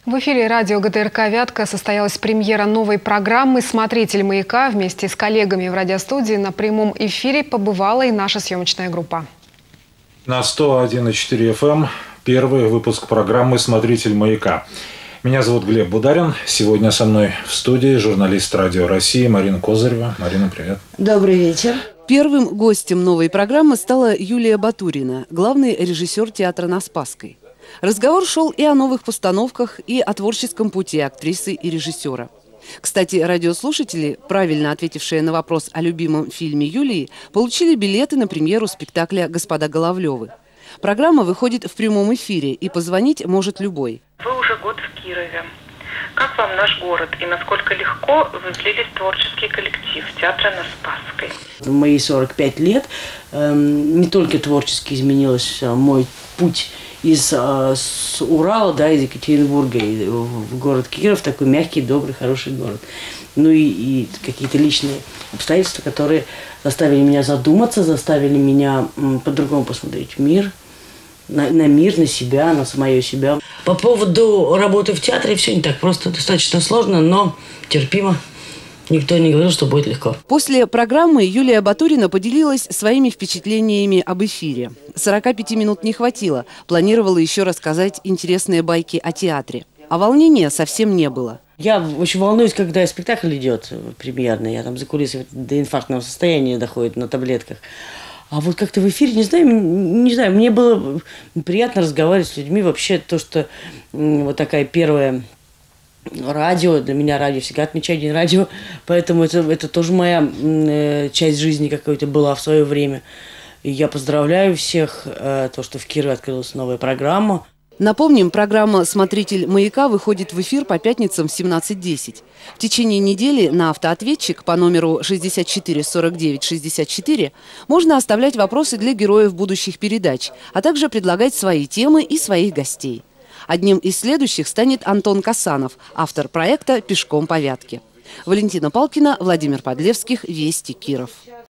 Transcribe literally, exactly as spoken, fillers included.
В эфире радио ГТРК «Вятка» состоялась премьера новой программы «Смотритель маяка». Вместе с коллегами в радиостудии на прямом эфире побывала и наша съемочная группа. На сто один и четыре эф эм первый выпуск программы «Смотритель маяка». Меня зовут Глеб Бударин. Сегодня со мной в студии журналист Радио России Марина Козырева. Марина, привет. Добрый вечер. Первым гостем новой программы стала Юлия Батурина, главный режиссер театра на Спасской. Разговор шел и о новых постановках, и о творческом пути актрисы и режиссера. Кстати, радиослушатели, правильно ответившие на вопрос о любимом фильме Юлии, получили билеты на премьеру спектакля «Господа Головлевы». Программа выходит в прямом эфире, и позвонить может любой. Вы уже год в Кирове. Как вам наш город и насколько легко вы влились в творческий коллектив театра на Спасской? В мои сорок пять лет э, не только творчески изменился мой путь из э, с Урала, да, из Екатеринбурга и в город Киров, такой мягкий, добрый, хороший город. Ну и, и какие-то личные обстоятельства, которые заставили меня задуматься, заставили меня м, по-другому посмотреть мир, на, на мир, на себя, на самое себя. По поводу работы в театре все не так просто, достаточно сложно, но терпимо. Никто не говорил, что будет легко. После программы Юлия Батурина поделилась своими впечатлениями об эфире. сорока пяти минут не хватило. Планировала еще рассказать интересные байки о театре. А волнения совсем не было. Я очень волнуюсь, когда спектакль идет премьерный. Я там за кулисами до инфарктного состояния доходит на таблетках. А вот как-то в эфире, не знаю, не знаю, мне было приятно разговаривать с людьми. Вообще то, что вот такая первая... Радио, для меня радио всегда отмечает день радио, поэтому это, это тоже моя э, часть жизни какой-то была в свое время. И я поздравляю всех, э, то, что в Кирове открылась новая программа. Напомним, программа «Смотритель маяка» выходит в эфир по пятницам в семнадцать десять. В течение недели на автоответчик по номеру шестьдесят четыре сорок девять шестьдесят четыре можно оставлять вопросы для героев будущих передач, а также предлагать свои темы и своих гостей. Одним из следующих станет Антон Касанов, автор проекта «Пешком по Вятке». Валентина Палкина, Владимир Подлевских, Вести, Киров.